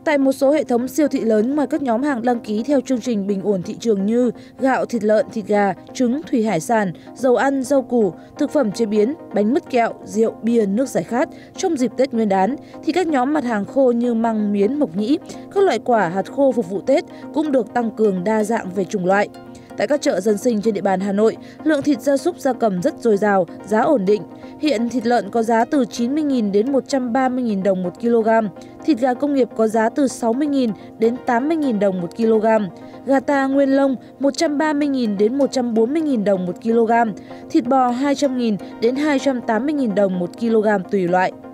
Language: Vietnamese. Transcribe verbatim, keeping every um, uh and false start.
Tại một số hệ thống siêu thị lớn, ngoài các nhóm hàng đăng ký theo chương trình bình ổn thị trường như gạo, thịt lợn, thịt gà, trứng, thủy hải sản, dầu ăn, rau củ, thực phẩm chế biến, bánh mứt kẹo, rượu, bia, nước giải khát trong dịp Tết Nguyên đán, thì các nhóm mặt hàng khô như măng, miến, mộc nhĩ, các loại quả, hạt khô phục vụ Tết cũng được tăng cường đa dạng về chủng loại. Tại các chợ dân sinh trên địa bàn Hà Nội, lượng thịt gia súc gia cầm rất dồi dào, giá ổn định. Hiện thịt lợn có giá từ chín mươi nghìn đến một trăm ba mươi nghìn đồng một kg, thịt gà công nghiệp có giá từ sáu mươi nghìn đến tám mươi nghìn đồng một kg, gà ta nguyên lông một trăm ba mươi nghìn đến một trăm bốn mươi nghìn đồng một kg, thịt bò hai trăm nghìn đến hai trăm tám mươi nghìn đồng một kg tùy loại.